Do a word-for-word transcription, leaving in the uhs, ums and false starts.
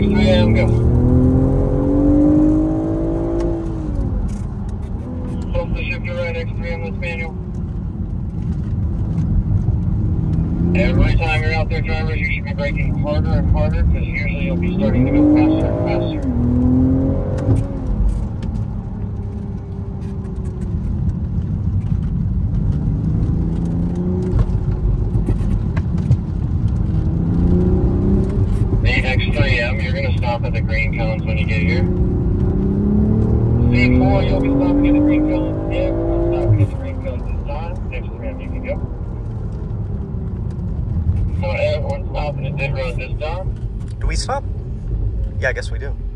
X three M, go. Hopefully shift to right, X three M, this manual. Every time you're out there, drivers, you should be braking harder and harder, because usually you'll be starting to go faster and faster. The X three M, you're going to stop at the green cones when you get here. C four, you'll be stopping at the green cones. Everyone's stopping at the green cones this time. X three M, you can go. So everyone's stopping at this road this time. Do we stop? Yeah, I guess we do.